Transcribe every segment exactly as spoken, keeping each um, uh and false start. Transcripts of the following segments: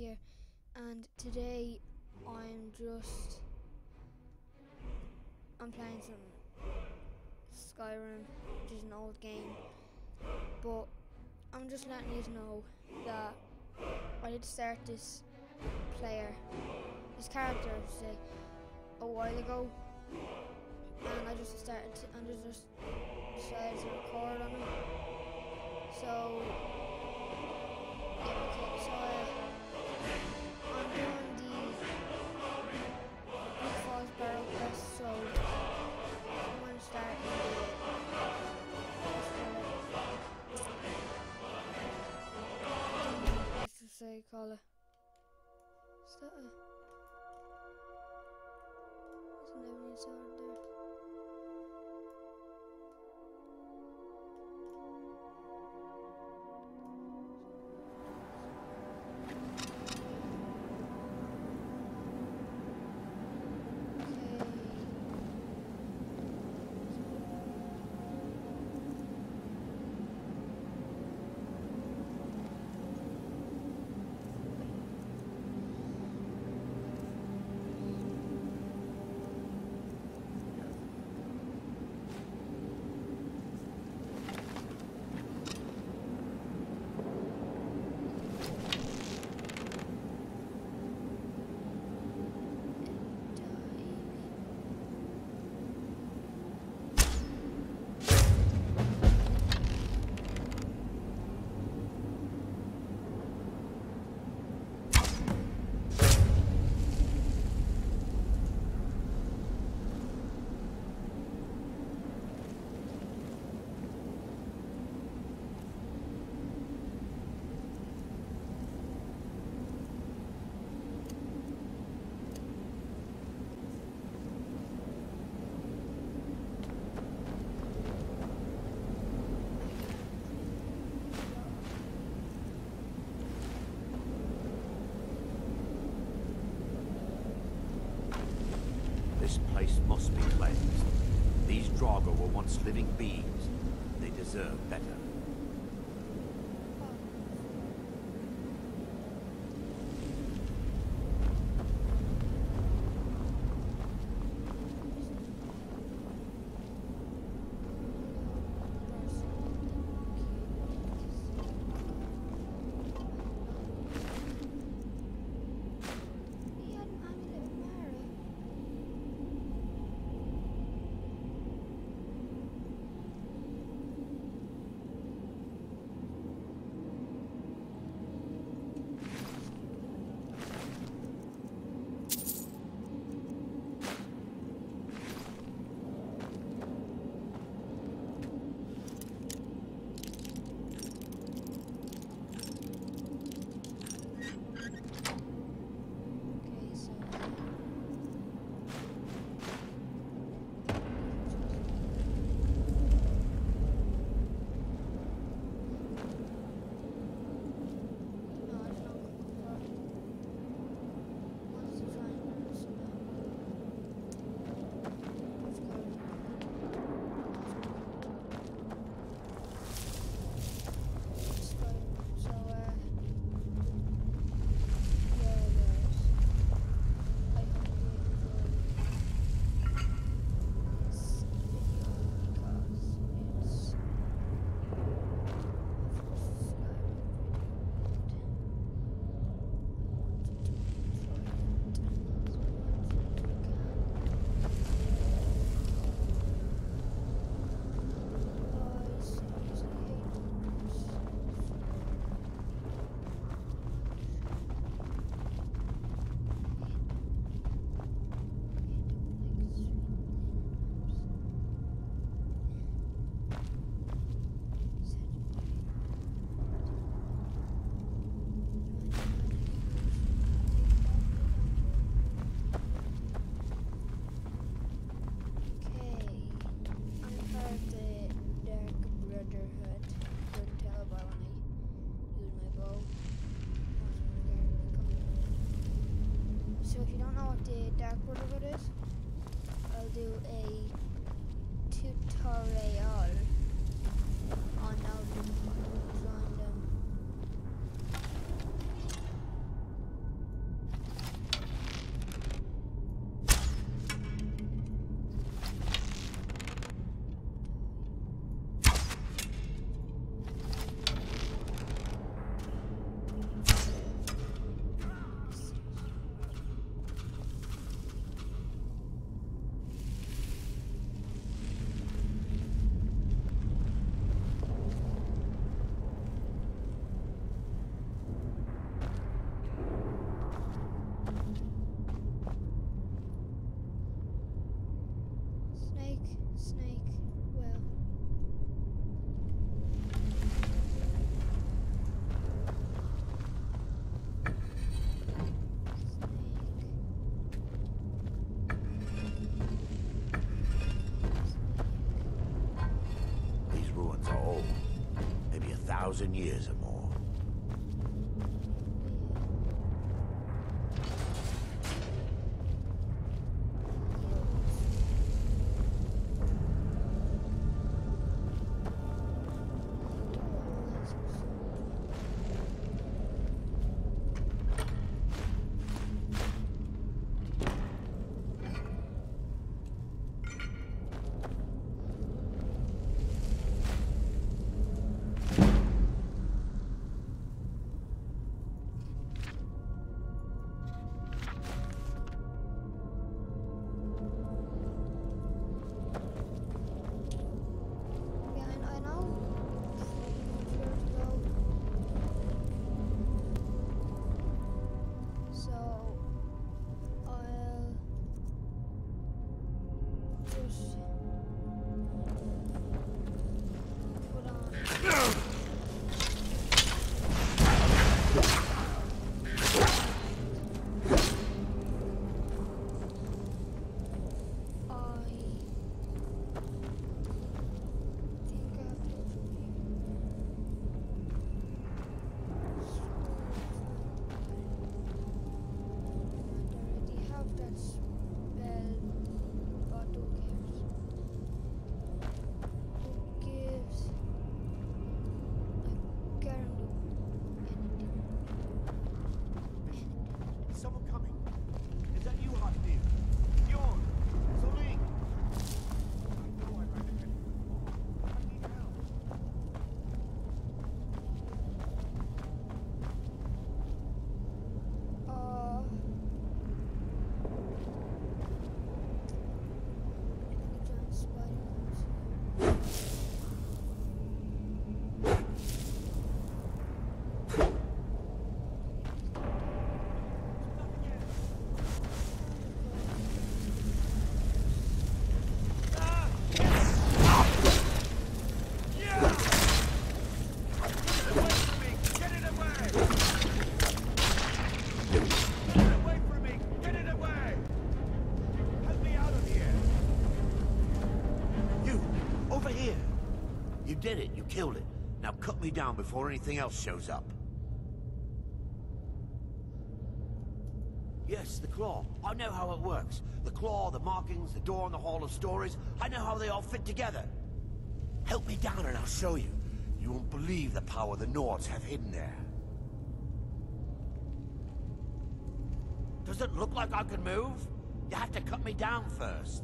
here, and today I'm just I'm playing some Skyrim, which is an old game, but I'm just letting you know that I did start this player, this character, say, a while ago, and I just started to, and I just decided to record on it. So yeah, okay, so uh, I'm doing the Bleak Falls Barrow quest, so I'm going to start in the let's just say call it. Is that a there's an ebony sword there. This place must be cleansed. These Draugr were once living beings. They deserve better. Do a tutorial on how to join them. thousand years or more. Did it, you killed it. Now cut me down before anything else shows up. Yes, the claw. I know how it works. The claw, the markings, the door in the Hall of Stories. I know how they all fit together. Help me down and I'll show you. You won't believe the power the Nords have hidden there. Does it look like I can move? You have to cut me down first.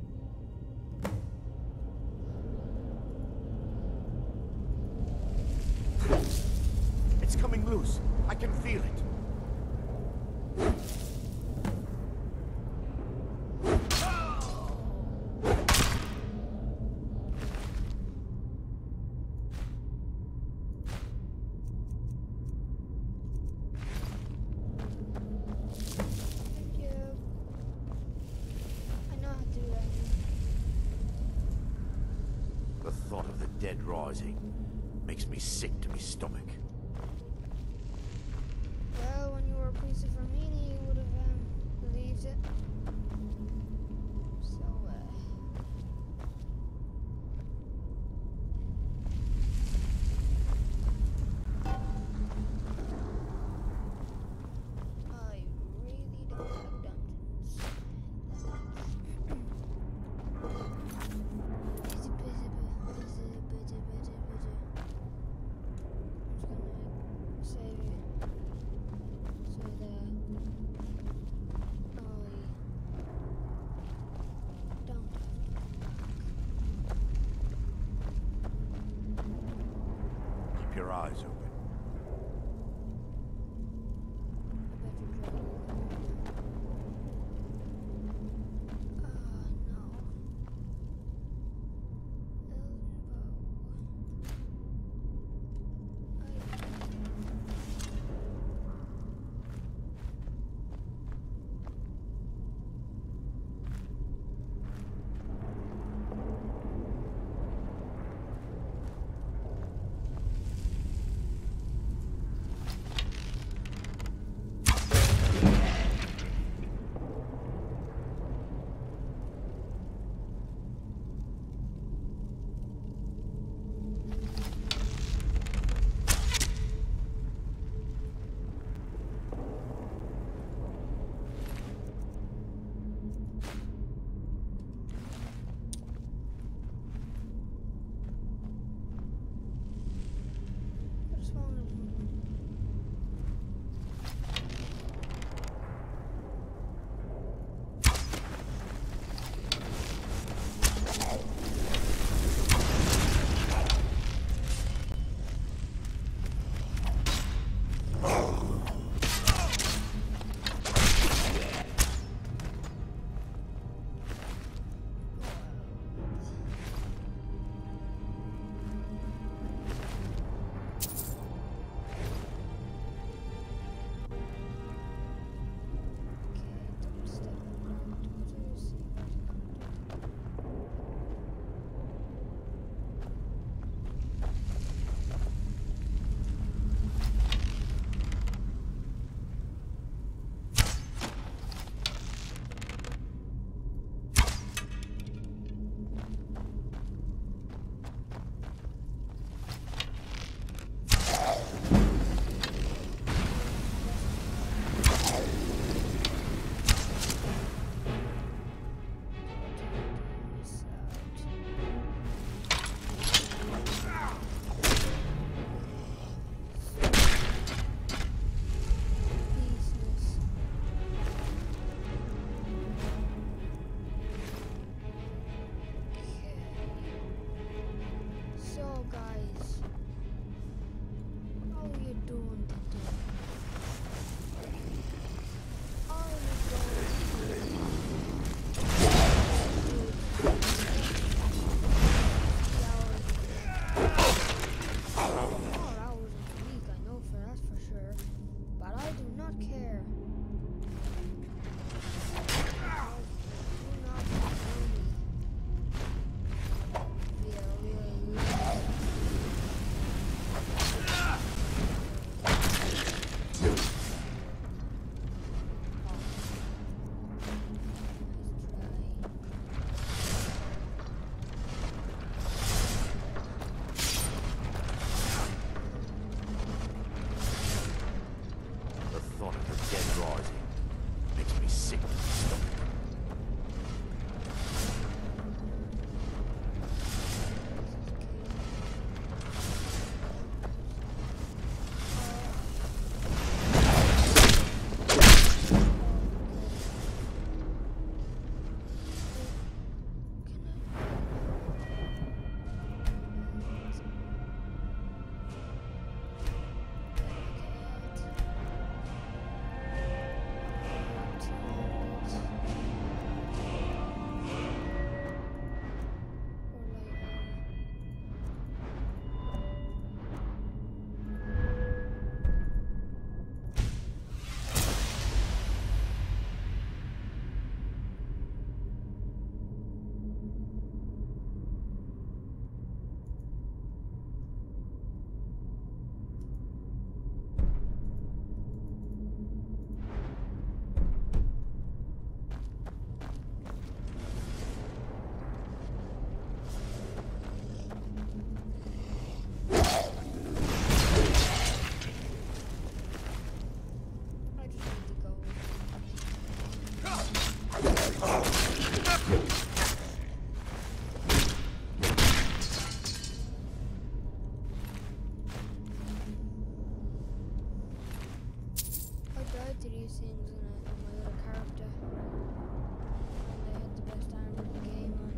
It's coming loose. I can feel it. The thought of the dead rising makes me sick to my stomach. Well, when you were a priest of Armenia, you would have um, believed it. So, uh... I really don't like dungeons. Your eyes open. dawn of the dead rising. Makes me sick to the stomach. To these things on, a, on my little character, and they had the best armor in the game on.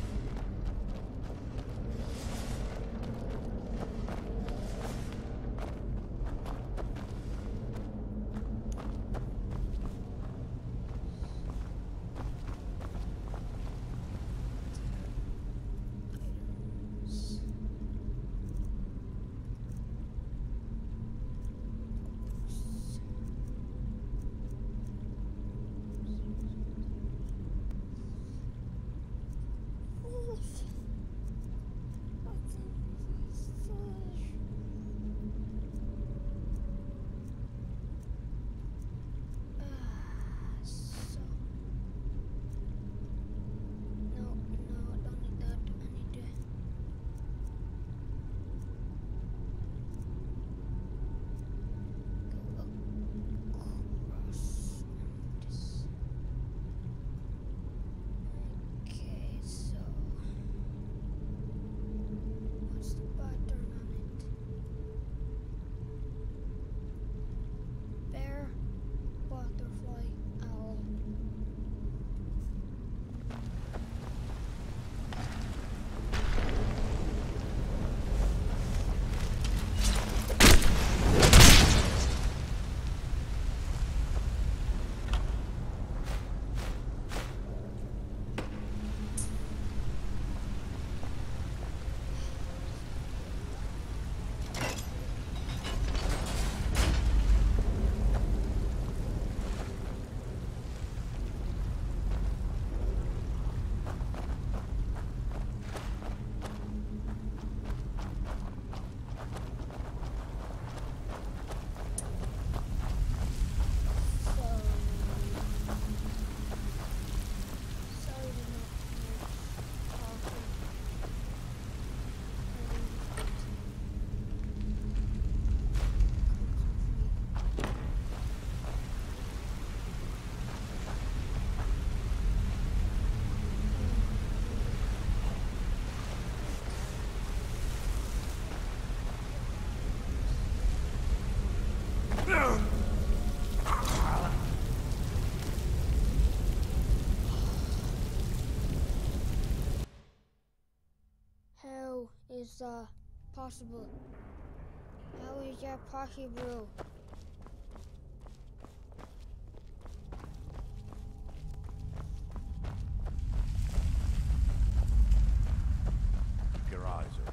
How is that possible? How is that possible? Keep your eyes open.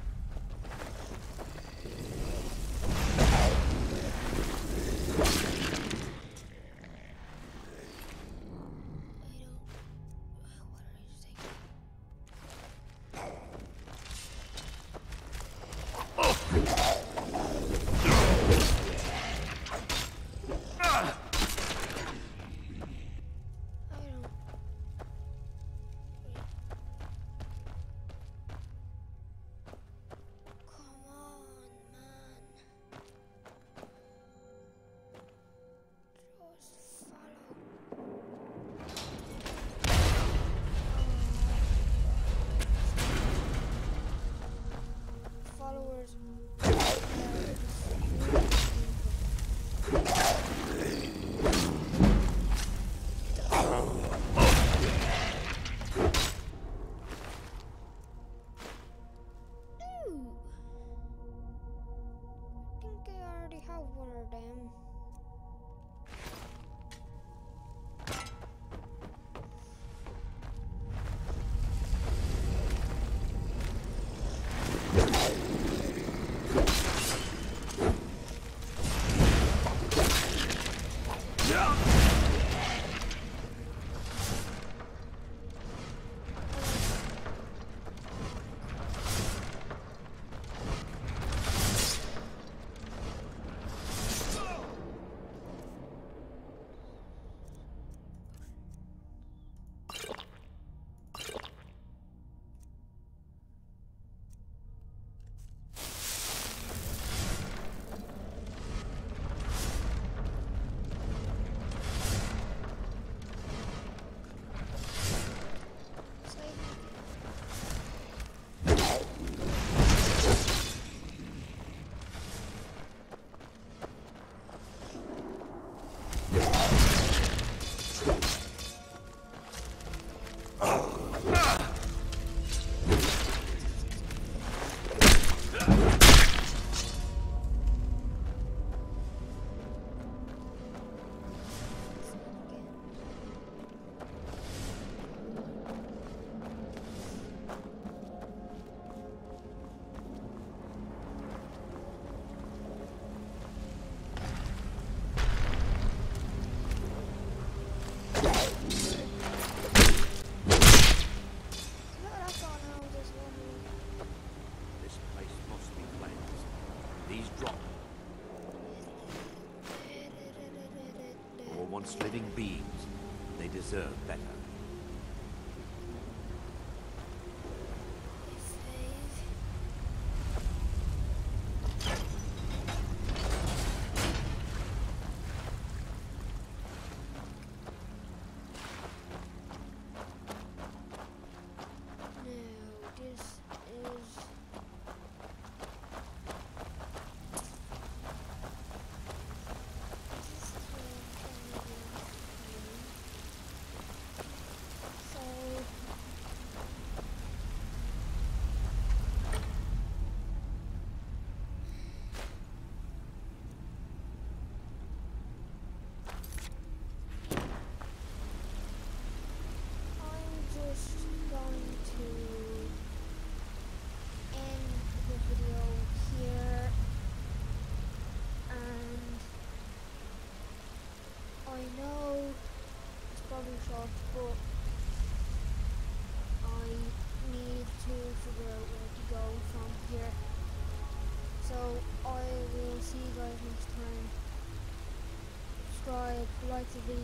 Once living beings, they deserve better. shot, but I need to figure out where to go from here. So I will see you guys next time. Subscribe, like the video.